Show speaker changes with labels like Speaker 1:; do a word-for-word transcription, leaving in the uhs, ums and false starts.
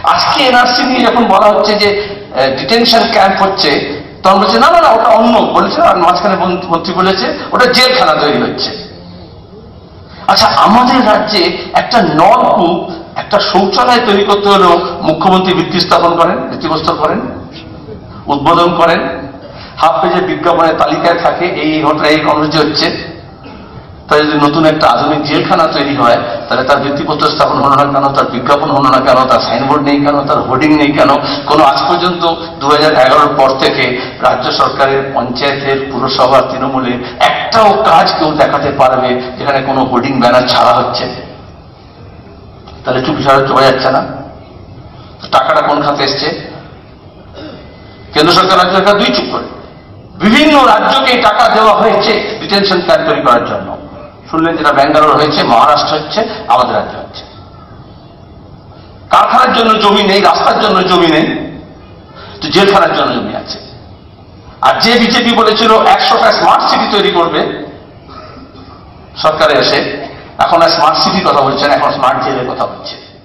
Speaker 1: আজকে এনআরসি নিয়ে যখন বলা হচ্ছে যে ডিটেনশন ক্যাম্প হচ্ছে, তখন বলছে না না না ওটা অন্য বলেছে, আর মাঝখানে মন্ত্রী বলেছে ওটা জেলখানা তৈরি হচ্ছে। আচ্ছা, আমাদের রাজ্যে একটা নলকূপ, একটা শৌচালয় তৈরি করতে হলেও মুখ্যমন্ত্রী ভিত্তি স্থাপন করেন, ভিত্তিপ্রস্তর করেন, উদ্বোধন করেন, হাফ পেজের বিজ্ঞাপনের তালিকায় থাকে এই ঘটনা, এই কর্মসূচি হচ্ছে। তাই যদি নতুন একটা আধুনিক জেলখানা তৈরি হয়, তাহলে তার ভিত্তিপ্রস্তর স্থাপন হলো না কেন, তার বিজ্ঞাপন হলো না কেন, তার সাইনবোর্ড নেই কেন, তার হোর্ডিং নেই কেন? কোনো আজ পর্যন্ত দু হাজার এগারোর পর থেকে রাজ্য সরকারের, পঞ্চায়েতের, পুরসভার, তৃণমূলে একটাও কাজ কেউ দেখাতে পারবে যেখানে কোনো হোর্ডিং ব্যানার ছাড়া হচ্ছে? তাহলে চুপি ছাড়া চলে যাচ্ছে না? টাকাটা কোন খাতে এসছে? কেন্দ্র সরকার, রাজ্য সরকার দুই চুপ করে। বিভিন্ন রাজ্যকে টাকা দেওয়া হয়েছে ডিটেনশন ক্যাম্প তৈরি করার জন্য। শুনলেন যেটা ব্যাঙ্গালোর হয়েছে, মহারাষ্ট্র হচ্ছে, আমাদের রাজ্য হচ্ছে। কারখানার জন্য জমি নেই, রাস্তার জন্য জমি নেই, তো জেলখানার জন্য জমি আছে। আর যে বিজেপি বলেছিল একশোটা স্মার্ট সিটি তৈরি করবে সরকারে এসে, এখন আর স্মার্ট সিটির কথা বলছেন, এখন স্মার্ট জেলের কথা বলছে।